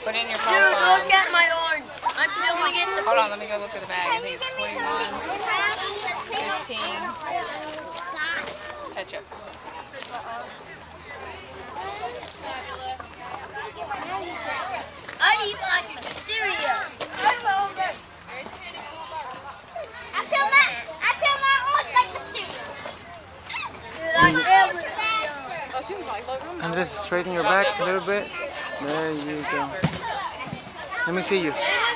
Put in your phone. Dude, look at my orange. I'm filming it. Hold on, let me go look at the bag. I think it's 21, 15. Ketchup. I eat like Mysterio. I feel my orange like Mysterio. Dude, I am Mysterio. Oh, she was like, look, I'm And just straighten your back a little bit. There you go. Let me see you.